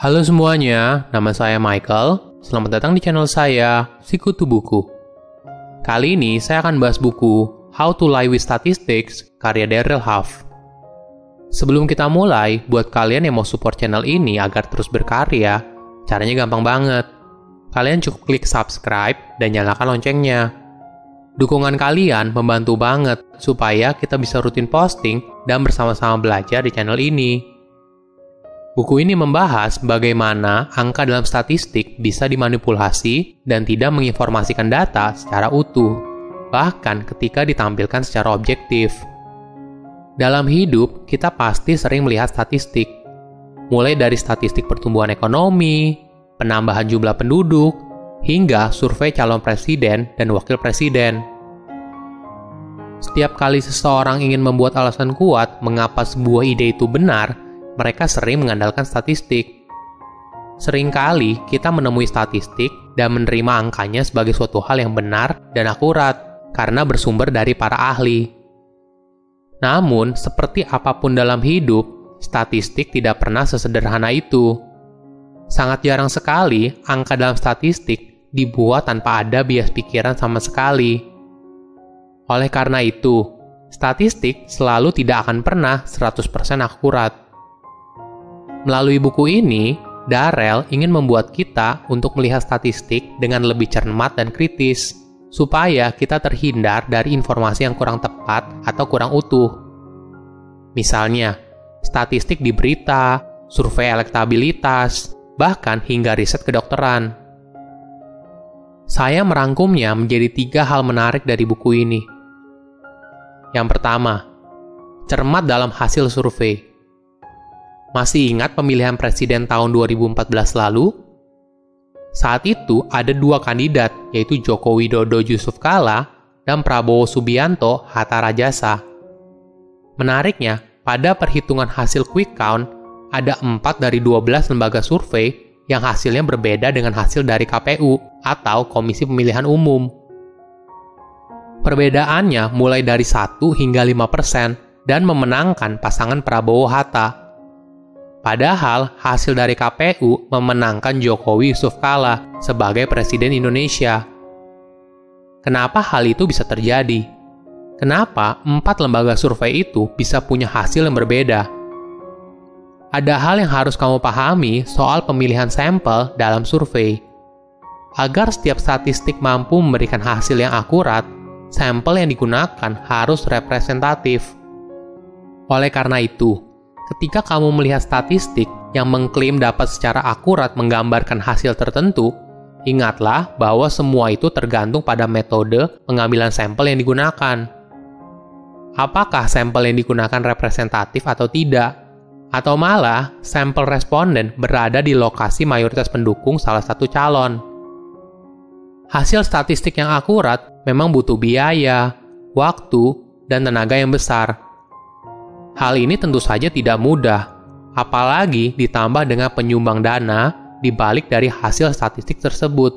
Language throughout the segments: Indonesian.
Halo semuanya, nama saya Michael. Selamat datang di channel saya, Sikutu Buku. Kali ini saya akan bahas buku How to Lie with Statistics, karya Darrell Huff. Sebelum kita mulai, buat kalian yang mau support channel ini agar terus berkarya, caranya gampang banget. Kalian cukup klik subscribe dan nyalakan loncengnya. Dukungan kalian membantu banget supaya kita bisa rutin posting dan bersama-sama belajar di channel ini. Buku ini membahas bagaimana angka dalam statistik bisa dimanipulasi dan tidak menginformasikan data secara utuh, bahkan ketika ditampilkan secara objektif. Dalam hidup, kita pasti sering melihat statistik, mulai dari statistik pertumbuhan ekonomi, penambahan jumlah penduduk, hingga survei calon presiden dan wakil presiden. Setiap kali seseorang ingin membuat alasan kuat mengapa sebuah ide itu benar, mereka sering mengandalkan statistik. Seringkali kita menemui statistik dan menerima angkanya sebagai suatu hal yang benar dan akurat karena bersumber dari para ahli. Namun, seperti apapun dalam hidup, statistik tidak pernah sesederhana itu. Sangat jarang sekali angka dalam statistik dibuat tanpa ada bias pikiran sama sekali. Oleh karena itu, statistik selalu tidak akan pernah 100% akurat. Melalui buku ini, Darrell ingin membuat kita untuk melihat statistik dengan lebih cermat dan kritis, supaya kita terhindar dari informasi yang kurang tepat atau kurang utuh. Misalnya, statistik di berita, survei elektabilitas, bahkan hingga riset kedokteran. Saya merangkumnya menjadi 3 hal menarik dari buku ini. Yang pertama, cermat dalam hasil survei. Masih ingat pemilihan presiden tahun 2014 lalu? Saat itu ada 2 kandidat, yaitu Joko Widodo Yusuf Kala dan Prabowo Subianto Hatta Rajasa. Menariknya, pada perhitungan hasil quick count, ada 4 dari 12 lembaga survei yang hasilnya berbeda dengan hasil dari KPU atau Komisi Pemilihan Umum. Perbedaannya mulai dari 1 hingga 5% dan memenangkan pasangan Prabowo-Hatta. Padahal hasil dari KPU memenangkan Jokowi Yusuf Kala sebagai Presiden Indonesia. Kenapa hal itu bisa terjadi? Kenapa 4 lembaga survei itu bisa punya hasil yang berbeda? Ada hal yang harus kamu pahami soal pemilihan sampel dalam survei. Agar setiap statistik mampu memberikan hasil yang akurat, sampel yang digunakan harus representatif. Oleh karena itu, ketika kamu melihat statistik yang mengklaim dapat secara akurat menggambarkan hasil tertentu, ingatlah bahwa semua itu tergantung pada metode pengambilan sampel yang digunakan. Apakah sampel yang digunakan representatif atau tidak? Atau malah, sampel responden berada di lokasi mayoritas pendukung salah satu calon. Hasil statistik yang akurat memang butuh biaya, waktu, dan tenaga yang besar. Hal ini tentu saja tidak mudah, apalagi ditambah dengan penyumbang dana di balik dari hasil statistik tersebut.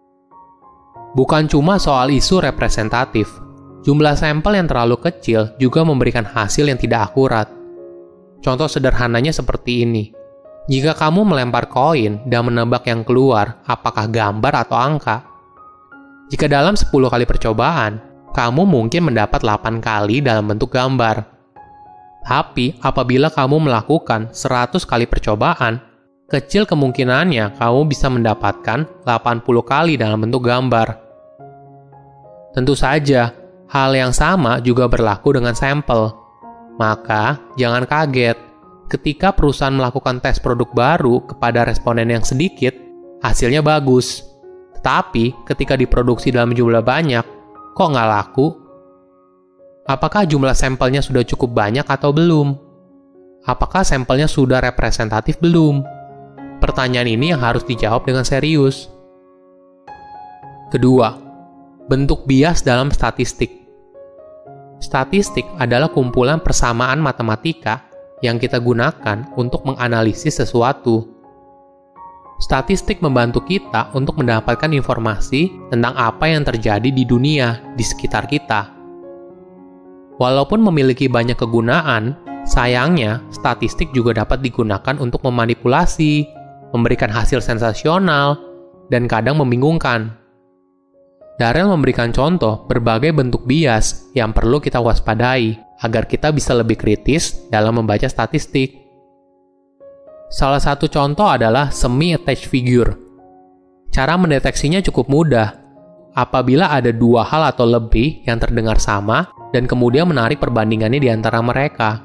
Bukan cuma soal isu representatif, jumlah sampel yang terlalu kecil juga memberikan hasil yang tidak akurat. Contoh sederhananya seperti ini. Jika kamu melempar koin dan menebak yang keluar apakah gambar atau angka. Jika dalam 10 kali percobaan, kamu mungkin mendapat 8 kali dalam bentuk gambar. Tapi apabila kamu melakukan 100 kali percobaan, kecil kemungkinannya kamu bisa mendapatkan 80 kali dalam bentuk gambar. Tentu saja, hal yang sama juga berlaku dengan sampel. Maka, jangan kaget ketika perusahaan melakukan tes produk baru kepada responden yang sedikit, hasilnya bagus. Tetapi, ketika diproduksi dalam jumlah banyak, kok nggak laku? Apakah jumlah sampelnya sudah cukup banyak atau belum? Apakah sampelnya sudah representatif belum? Pertanyaan ini yang harus dijawab dengan serius. Kedua, bentuk bias dalam statistik. Statistik adalah kumpulan persamaan matematika yang kita gunakan untuk menganalisis sesuatu. Statistik membantu kita untuk mendapatkan informasi tentang apa yang terjadi di dunia di sekitar kita. Walaupun memiliki banyak kegunaan, sayangnya statistik juga dapat digunakan untuk memanipulasi, memberikan hasil sensasional, dan kadang membingungkan. Darrell memberikan contoh berbagai bentuk bias yang perlu kita waspadai agar kita bisa lebih kritis dalam membaca statistik. Salah satu contoh adalah semi-attached figure. Cara mendeteksinya cukup mudah. Apabila ada dua hal atau lebih yang terdengar sama dan kemudian menarik perbandingannya di antara mereka.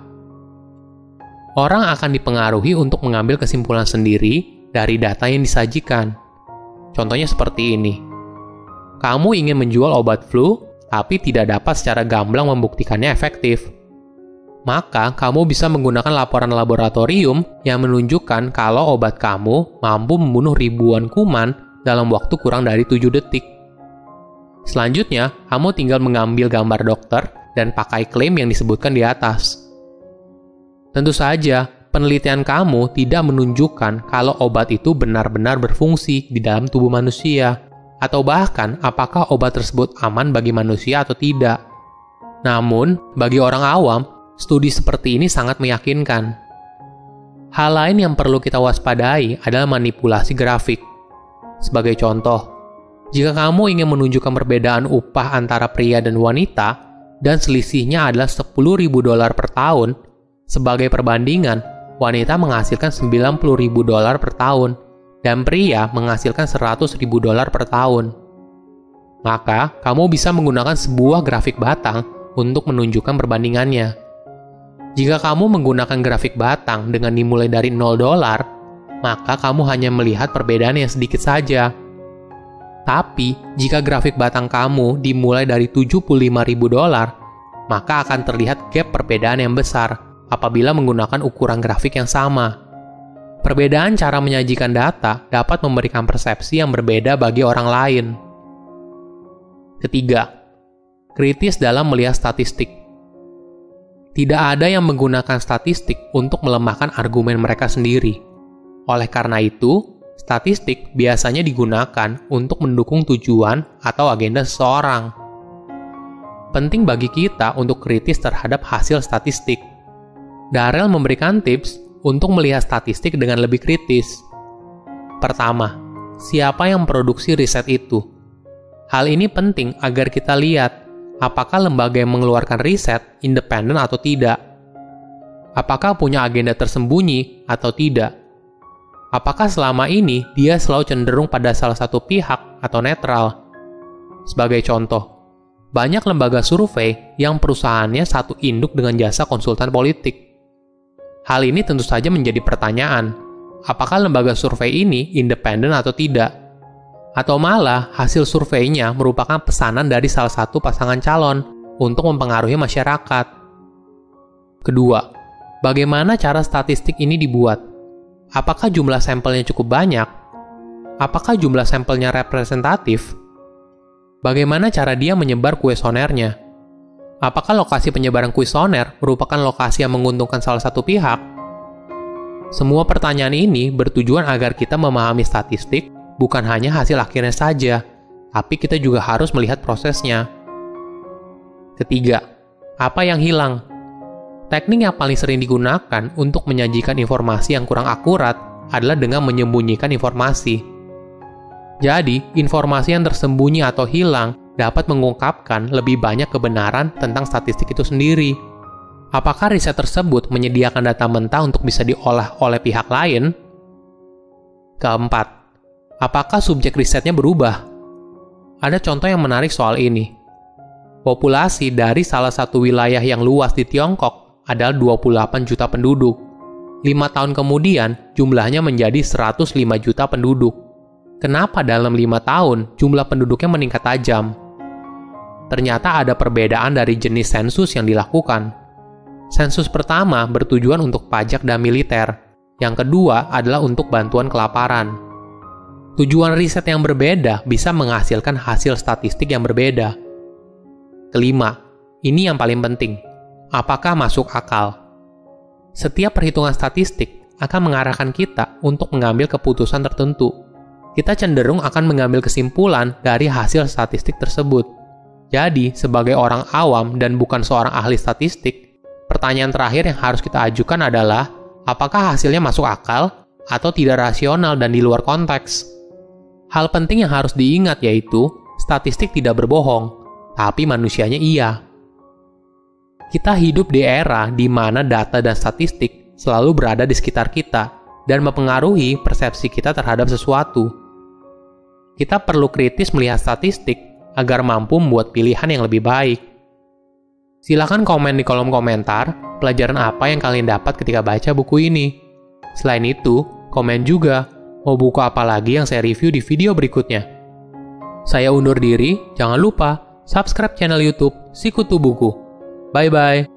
Orang akan dipengaruhi untuk mengambil kesimpulan sendiri dari data yang disajikan. Contohnya seperti ini. Kamu ingin menjual obat flu, tapi tidak dapat secara gamblang membuktikannya efektif. Maka, kamu bisa menggunakan laporan laboratorium yang menunjukkan kalau obat kamu mampu membunuh ribuan kuman dalam waktu kurang dari 7 detik. Selanjutnya, kamu tinggal mengambil gambar dokter dan pakai klaim yang disebutkan di atas. Tentu saja, penelitian kamu tidak menunjukkan kalau obat itu benar-benar berfungsi di dalam tubuh manusia, atau bahkan apakah obat tersebut aman bagi manusia atau tidak. Namun, bagi orang awam, studi seperti ini sangat meyakinkan. Hal lain yang perlu kita waspadai adalah manipulasi grafik. Sebagai contoh, jika kamu ingin menunjukkan perbedaan upah antara pria dan wanita, dan selisihnya adalah $10.000 per tahun, sebagai perbandingan, wanita menghasilkan $90.000 per tahun, dan pria menghasilkan $100.000 per tahun. Maka, kamu bisa menggunakan sebuah grafik batang untuk menunjukkan perbandingannya. Jika kamu menggunakan grafik batang dengan dimulai dari $0, maka kamu hanya melihat perbedaan yang sedikit saja. Tapi, jika grafik batang kamu dimulai dari $75.000, maka akan terlihat gap perbedaan yang besar apabila menggunakan ukuran grafik yang sama. Perbedaan cara menyajikan data dapat memberikan persepsi yang berbeda bagi orang lain. Ketiga, kritis dalam melihat statistik. Tidak ada yang menggunakan statistik untuk melemahkan argumen mereka sendiri. Oleh karena itu, statistik biasanya digunakan untuk mendukung tujuan atau agenda seseorang. Penting bagi kita untuk kritis terhadap hasil statistik. Darrell memberikan tips untuk melihat statistik dengan lebih kritis. Pertama, siapa yang memproduksi riset itu? Hal ini penting agar kita lihat apakah lembaga yang mengeluarkan riset independen atau tidak. Apakah punya agenda tersembunyi atau tidak? Apakah selama ini dia selalu cenderung pada salah satu pihak atau netral? Sebagai contoh, banyak lembaga survei yang perusahaannya satu induk dengan jasa konsultan politik. Hal ini tentu saja menjadi pertanyaan, apakah lembaga survei ini independen atau tidak? Atau malah hasil surveinya merupakan pesanan dari salah satu pasangan calon untuk mempengaruhi masyarakat. Kedua, bagaimana cara statistik ini dibuat? Apakah jumlah sampelnya cukup banyak? Apakah jumlah sampelnya representatif? Bagaimana cara dia menyebar kuesionernya? Apakah lokasi penyebaran kuesioner merupakan lokasi yang menguntungkan salah satu pihak? Semua pertanyaan ini bertujuan agar kita memahami statistik bukan hanya hasil akhirnya saja, tapi kita juga harus melihat prosesnya. Ketiga, apa yang hilang? Teknik yang paling sering digunakan untuk menyajikan informasi yang kurang akurat adalah dengan menyembunyikan informasi. Jadi, informasi yang tersembunyi atau hilang dapat mengungkapkan lebih banyak kebenaran tentang statistik itu sendiri. Apakah riset tersebut menyediakan data mentah untuk bisa diolah oleh pihak lain? Keempat, apakah subjek risetnya berubah? Ada contoh yang menarik soal ini. Populasi dari salah satu wilayah yang luas di Tiongkok adalah 28 juta penduduk. 5 tahun kemudian, jumlahnya menjadi 105 juta penduduk. Kenapa dalam 5 tahun jumlah penduduknya meningkat tajam? Ternyata ada perbedaan dari jenis sensus yang dilakukan. Sensus pertama bertujuan untuk pajak dan militer. Yang kedua adalah untuk bantuan kelaparan. Tujuan riset yang berbeda bisa menghasilkan hasil statistik yang berbeda. Kelima, ini yang paling penting. Apakah masuk akal? Setiap perhitungan statistik akan mengarahkan kita untuk mengambil keputusan tertentu. Kita cenderung akan mengambil kesimpulan dari hasil statistik tersebut. Jadi, sebagai orang awam dan bukan seorang ahli statistik, pertanyaan terakhir yang harus kita ajukan adalah, apakah hasilnya masuk akal atau tidak rasional dan di luar konteks. Hal penting yang harus diingat yaitu, statistik tidak berbohong, tapi manusianya iya. Kita hidup di era di mana data dan statistik selalu berada di sekitar kita dan mempengaruhi persepsi kita terhadap sesuatu. Kita perlu kritis melihat statistik agar mampu membuat pilihan yang lebih baik. Silakan komen di kolom komentar pelajaran apa yang kalian dapat ketika baca buku ini. Selain itu, komen juga mau buku apa lagi yang saya review di video berikutnya. Saya undur diri, jangan lupa subscribe channel YouTube Sikutu Buku. Bye-bye.